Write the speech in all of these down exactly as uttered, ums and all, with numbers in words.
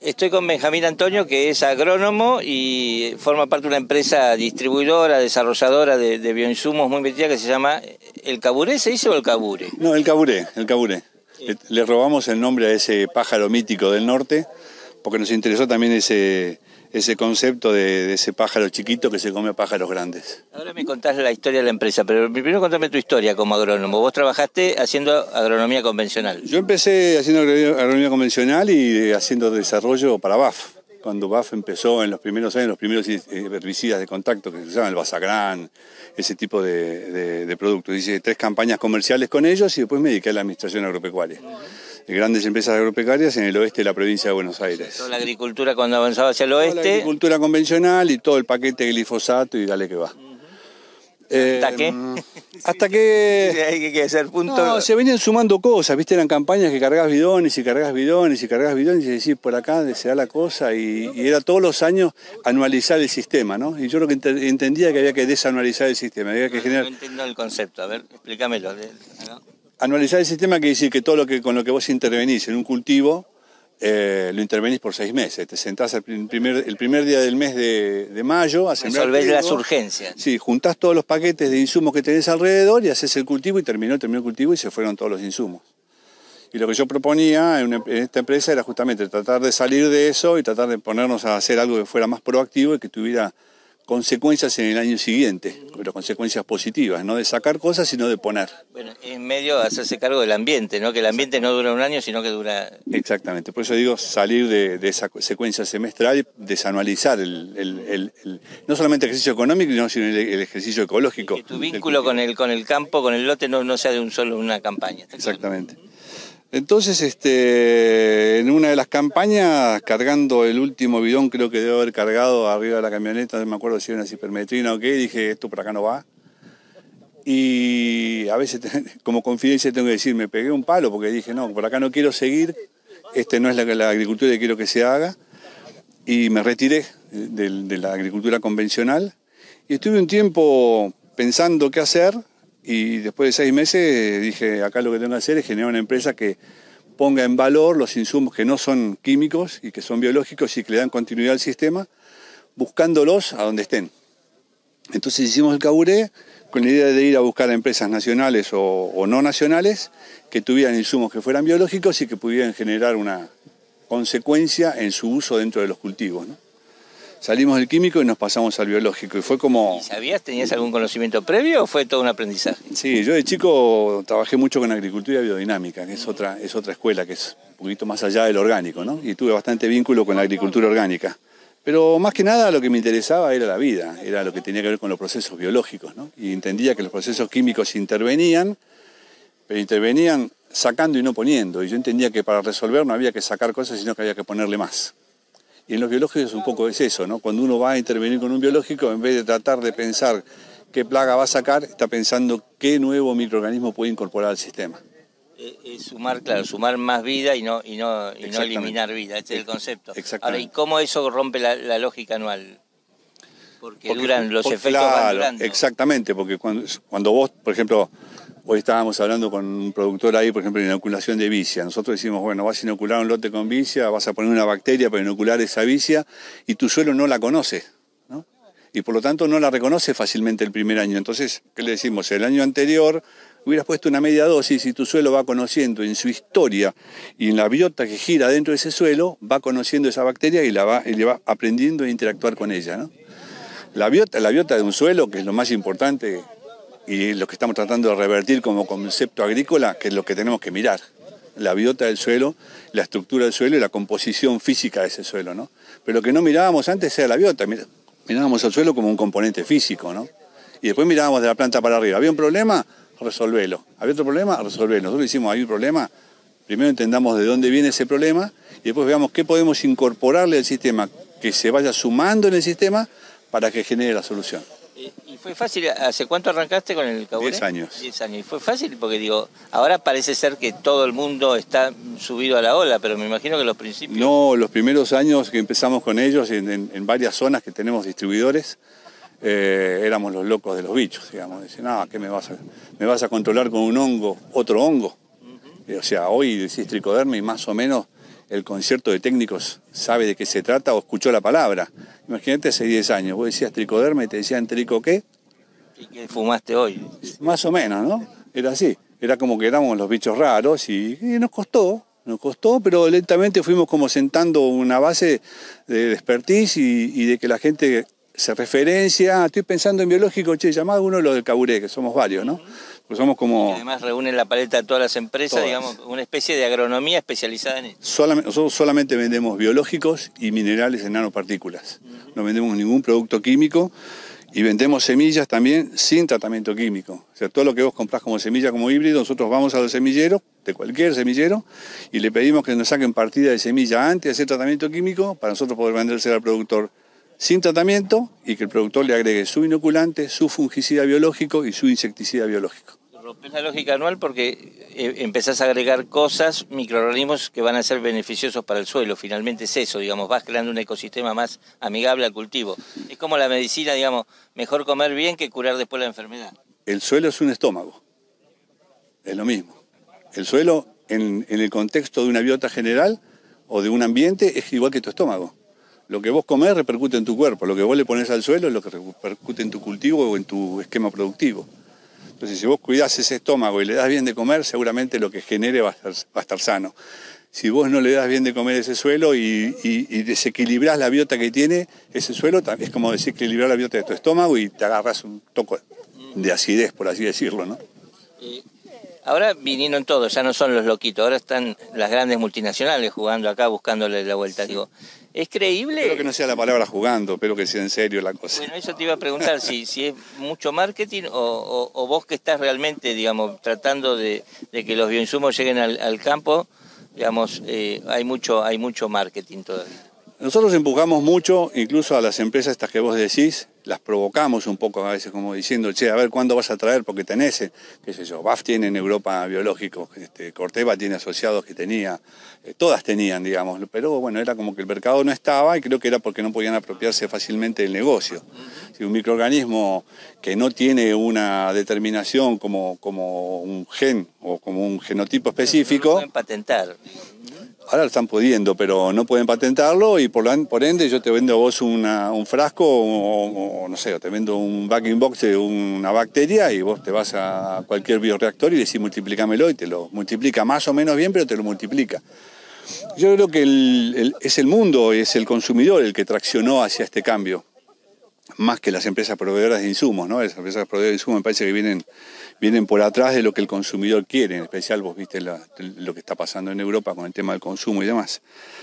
Estoy con Benjamín Antonio, que es agrónomo y forma parte de una empresa distribuidora, desarrolladora de, de bioinsumos muy metida que se llama ¿El Caburé se dice o El Cabure? No, El Caburé, El Caburé. Le, le robamos el nombre a ese pájaro mítico del norte porque nos interesó también ese, ese concepto de, de ese pájaro chiquito que se come a pájaros grandes. Ahora me contás la historia de la empresa, pero primero contame tu historia como agrónomo. Vos trabajaste haciendo agronomía convencional. Yo empecé haciendo agronomía convencional y haciendo desarrollo para B A F. Cuando B A F empezó en los primeros años, los primeros herbicidas de contacto que se llaman el Basagran, ese tipo de, de, de productos. Hice tres campañas comerciales con ellos y después me dediqué a la administración agropecuaria. De grandes empresas agropecuarias en el oeste de la provincia de Buenos Aires. Toda la agricultura cuando avanzaba hacia el oeste. Toda la agricultura convencional y todo el paquete de glifosato y dale que va. ¿Hasta eh, qué? Hasta que... Hay que hacer punto... No, se venían sumando cosas, viste, eran campañas que cargás bidones y cargás bidones y cargás bidones y decís, por acá se da la cosa y, y era todos los años anualizar el sistema, ¿no? Y yo lo que entendía que había que desanualizar el sistema, había que no, generar... No entiendo el concepto, a ver, explícamelo. ¿No? Anualizar el sistema quiere decir que todo lo que con lo que vos intervenís en un cultivo, eh, lo intervenís por seis meses. Te sentás el primer, el primer día del mes de, de mayo a sembrar. Resolvés las urgencias. Sí, juntás todos los paquetes de insumos que tenés alrededor y haces el cultivo y terminó, terminó el cultivo y se fueron todos los insumos. Y lo que yo proponía en, una, en esta empresa era justamente tratar de salir de eso y tratar de ponernos a hacer algo que fuera más proactivo y que tuviera consecuencias en el año siguiente, pero consecuencias positivas, no de sacar cosas, sino de poner. Bueno, en medio hacerse cargo del ambiente, ¿no? Que el ambiente no dura un año, sino que dura... Exactamente, por eso digo salir de, de esa secuencia semestral y desanualizar el, el, el, el, no solamente el ejercicio económico, sino el, el ejercicio ecológico. Y que tu vínculo con el, con el campo, con el lote, no, no sea de un solo una campaña. Exactamente. Entonces, este, en una de las campañas, cargando el último bidón, creo que debo haber cargado arriba de la camioneta, no me acuerdo si era una cipermetrina o qué, dije, esto por acá no va. Y a veces, como confidencia, tengo que decir, me pegué un palo porque dije, no, por acá no quiero seguir, este no es la, la agricultura que quiero que se haga. Y me retiré de, de la agricultura convencional y estuve un tiempo pensando qué hacer. Y después de seis meses dije, acá lo que tengo que hacer es generar una empresa que ponga en valor los insumos que no son químicos y que son biológicos y que le dan continuidad al sistema, buscándolos a donde estén. Entonces hicimos el Caburé con la idea de ir a buscar a empresas nacionales o, o no nacionales que tuvieran insumos que fueran biológicos y que pudieran generar una consecuencia en su uso dentro de los cultivos, ¿no? Salimos del químico y nos pasamos al biológico y fue como... ¿Y sabías, tenías algún conocimiento previo o fue todo un aprendizaje? Sí, yo de chico trabajé mucho con agricultura biodinámica, que es otra, es otra escuela que es un poquito más allá del orgánico, ¿no? Y tuve bastante vínculo con la agricultura orgánica. Pero más que nada lo que me interesaba era la vida, era lo que tenía que ver con los procesos biológicos, ¿no? Y entendía que los procesos químicos intervenían, pero intervenían sacando y no poniendo. Y yo entendía que para resolver no había que sacar cosas, sino que había que ponerle más. Y en los biológicos un poco es eso, ¿no? Cuando uno va a intervenir con un biológico, en vez de tratar de pensar qué plaga va a sacar, está pensando qué nuevo microorganismo puede incorporar al sistema. Eh, eh, sumar, claro, sumar más vida y no, y no, y no eliminar vida, este es el concepto. Ahora, ¿y cómo eso rompe la, la lógica anual? Porque, porque duran, los porque, efectos claro, van durando. Exactamente, porque cuando, cuando vos, por ejemplo, hoy estábamos hablando con un productor ahí, por ejemplo, de inoculación de vicia. Nosotros decimos, bueno, vas a inocular un lote con vicia, vas a poner una bacteria para inocular esa vicia y tu suelo no la conoce, ¿no? Y por lo tanto no la reconoce fácilmente el primer año. Entonces, ¿qué le decimos? El año anterior hubieras puesto una media dosis y tu suelo va conociendo en su historia y en la biota que gira dentro de ese suelo, va conociendo esa bacteria y, la va, y le va aprendiendo a interactuar con ella, ¿no? La biota, la biota de un suelo, que es lo más importante y lo que estamos tratando de revertir como concepto agrícola, que es lo que tenemos que mirar. La biota del suelo, la estructura del suelo y la composición física de ese suelo, ¿no? Pero lo que no mirábamos antes era la biota, mirábamos al suelo como un componente físico, ¿no? Y después mirábamos de la planta para arriba. ¿Había un problema? Resolvelo. ¿Había otro problema? Resolvelo. Nosotros decimos, hay un problema, primero entendamos de dónde viene ese problema y después veamos qué podemos incorporarle al sistema, que se vaya sumando en el sistema para que genere la solución. ¿Y fue fácil? ¿Hace cuánto arrancaste con el Caburé? Diez años. Diez años. ¿Y fue fácil? Porque digo, ahora parece ser que todo el mundo está subido a la ola, pero me imagino que los principios... No, los primeros años que empezamos con ellos, en, en, en varias zonas que tenemos distribuidores, eh, éramos los locos de los bichos, digamos. Dicen, no, ¿qué me vas a, me vas a controlar con un hongo, otro hongo? Uh-huh. O sea, hoy decís tricoderma y más o menos el concierto de técnicos sabe de qué se trata o escuchó la palabra. Imagínate hace diez años, vos decías tricoderma y te decían trico qué. ¿Y qué fumaste hoy? Más o menos, ¿no? Era así. Era como que éramos los bichos raros y, y nos costó, nos costó, pero lentamente fuimos como sentando una base de expertise y, y de que la gente se referencia. Estoy pensando en biológico, che, llamá a uno de los del Caburé, que somos varios, ¿no? Pues somos como... Y además reúnen la paleta de todas las empresas, todas. Digamos, una especie de agronomía especializada en esto. Solamente, nosotros solamente vendemos biológicos y minerales en nanopartículas. Uh-huh. No vendemos ningún producto químico. Y vendemos semillas también sin tratamiento químico. O sea, todo lo que vos comprás como semilla, como híbrido, nosotros vamos a los semilleros, de cualquier semillero, y le pedimos que nos saquen partida de semilla antes de hacer tratamiento químico para nosotros poder vendérsela al productor sin tratamiento y que el productor le agregue su inoculante, su fungicida biológico y su insecticida biológico. Rompes la lógica anual porque empezás a agregar cosas, microorganismos que van a ser beneficiosos para el suelo. Finalmente es eso, digamos, vas creando un ecosistema más amigable al cultivo. Es como la medicina, digamos, mejor comer bien que curar después la enfermedad. El suelo es un estómago, es lo mismo. El suelo, en, en el contexto de una biota general o de un ambiente, es igual que tu estómago. Lo que vos comés repercute en tu cuerpo, lo que vos le pones al suelo es lo que repercute en tu cultivo o en tu esquema productivo. Entonces, si vos cuidás ese estómago y le das bien de comer, seguramente lo que genere va a estar, va a estar sano. Si vos no le das bien de comer ese suelo y, y, y desequilibrás la biota que tiene ese suelo, es como desequilibrar la biota de tu estómago y te agarras un toque de acidez, por así decirlo, ¿no? Eh, ahora vinieron todos, ya no son los loquitos, ahora están las grandes multinacionales jugando acá, buscándole la vuelta. Sí. Digo, ¿es creíble? Espero que no sea la palabra jugando, espero que sea en serio la cosa. Bueno, eso te iba a preguntar, si, si es mucho marketing o, o, o vos que estás realmente, digamos, tratando de, de que los bioinsumos lleguen al, al campo, digamos, eh, hay mucho, hay mucho marketing todavía. Nosotros empujamos mucho, incluso a las empresas estas que vos decís, las provocamos un poco a veces como diciendo, che, a ver cuándo vas a traer, porque tenés, eh, qué sé yo, B A F tiene en Europa biológicos, este, Corteva tiene asociados que tenía, eh, todas tenían, digamos, pero bueno, era como que el mercado no estaba y creo que era porque no podían apropiarse fácilmente del negocio. Si un microorganismo que no tiene una determinación como, como un gen o como un genotipo específico... No lo pueden patentar. Ahora lo están pudiendo, pero no pueden patentarlo y por, la, por ende yo te vendo a vos una, un frasco o, o no sé, o te vendo un backing box de una bacteria y vos te vas a cualquier bioreactor y decís multiplícamelo y te lo multiplica más o menos bien, pero te lo multiplica. Yo creo que el, el, es el mundo, es el consumidor el que traccionó hacia este cambio, más que las empresas proveedoras de insumos, ¿no? Las empresas proveedoras de insumos me parece que vienen... vienen por atrás de lo que el consumidor quiere, en especial vos viste la, lo que está pasando en Europa con el tema del consumo y demás.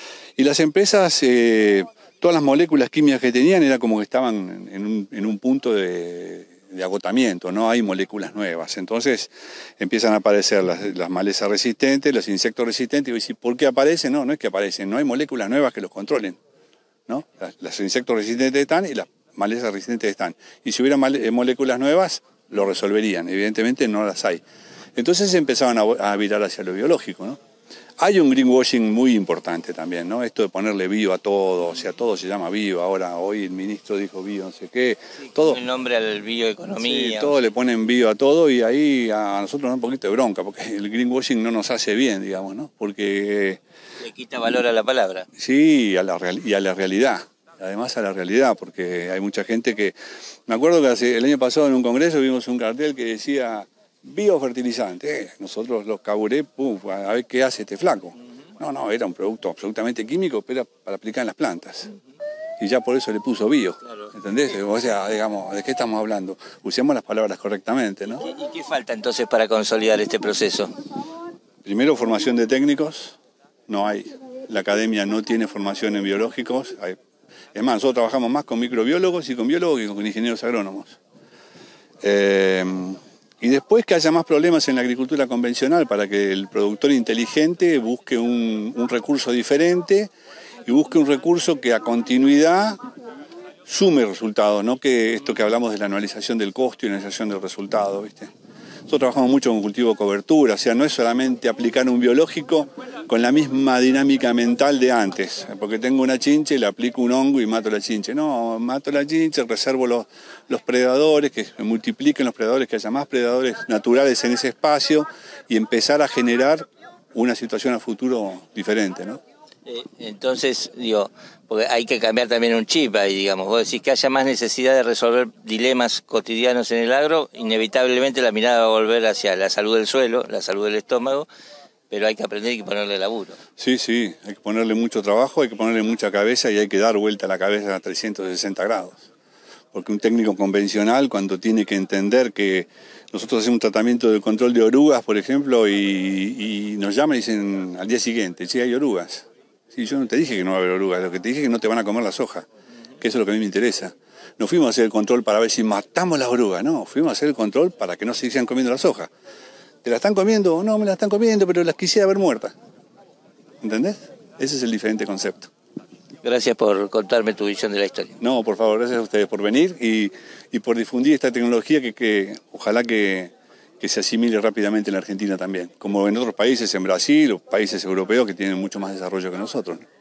Y las empresas, eh, todas las moléculas químicas que tenían era como que estaban en un, en un punto de, de agotamiento, no hay moléculas nuevas. Entonces empiezan a aparecer las, las malezas resistentes, los insectos resistentes, y vos decís, ¿por qué aparecen? No, no es que aparecen, no hay moléculas nuevas que los controlen, ¿no? Las, los insectos resistentes están y las malezas resistentes están. Y si hubiera moléculas nuevas, lo resolverían, evidentemente no las hay. Entonces empezaban a, a virar hacia lo biológico, ¿no? Hay un greenwashing muy importante también, ¿no? Esto de ponerle bio a todo, o sea, todo se llama bio, ahora hoy el ministro dijo bio, no sé qué, sí, todo. El nombre al bioeconomía. Sí, todo le ponen bio a todo y ahí a nosotros nos da un poquito de bronca, porque el greenwashing no nos hace bien, digamos, ¿no? Porque... Le quita valor a la palabra. Sí, a la real, y a la realidad. Además a la realidad, porque hay mucha gente que... Me acuerdo que hace, el año pasado en un congreso vimos un cartel que decía biofertilizante. Eh, nosotros los Caburé, pum, a ver qué hace este flaco. No, no, era un producto absolutamente químico, pero era para aplicar en las plantas. Y ya por eso le puso bio, ¿entendés? O sea, digamos, ¿de qué estamos hablando? Usemos las palabras correctamente, ¿no? ¿Y qué falta entonces para consolidar este proceso? Primero, formación de técnicos. No hay. La academia no tiene formación en biológicos. Hay... Es más, nosotros trabajamos más con microbiólogos y con biólogos que con ingenieros agrónomos. Eh, y después que haya más problemas en la agricultura convencional para que el productor inteligente busque un, un recurso diferente y busque un recurso que a continuidad sume resultados, no que esto que hablamos de la anualización del costo y la anualización del resultado, ¿viste? Nosotros trabajamos mucho con cultivo de cobertura, o sea, no es solamente aplicar un biológico con la misma dinámica mental de antes, porque tengo una chinche, le aplico un hongo y mato la chinche. No, mato la chinche, reservo los, los predadores, que se multipliquen los predadores, que haya más predadores naturales en ese espacio y empezar a generar una situación a futuro diferente, ¿no? Eh, entonces, digo, porque hay que cambiar también un chip ahí, digamos. Vos decís que haya más necesidad de resolver dilemas cotidianos en el agro, inevitablemente la mirada va a volver hacia la salud del suelo, la salud del estómago, pero hay que aprender y ponerle laburo. Sí, sí, hay que ponerle mucho trabajo, hay que ponerle mucha cabeza y hay que dar vuelta a la cabeza a trescientos sesenta grados. Porque un técnico convencional, cuando tiene que entender que nosotros hacemos un tratamiento de control de orugas, por ejemplo, y, y nos llaman y dicen al día siguiente, sí, hay orugas. Sí, yo no te dije que no va a haber orugas, lo que te dije es que no te van a comer la soja, que eso es lo que a mí me interesa. No fuimos a hacer el control para ver si matamos las orugas, no, fuimos a hacer el control para que no se sigan comiendo la soja. ¿Te la están comiendo o no me la están comiendo, pero las quisiera ver muertas? ¿Entendés? Ese es el diferente concepto. Gracias por contarme tu visión de la historia. No, por favor, gracias a ustedes por venir y, y por difundir esta tecnología que, que ojalá que, que se asimile rápidamente en la Argentina también, como en otros países, en Brasil o países europeos que tienen mucho más desarrollo que nosotros, ¿no?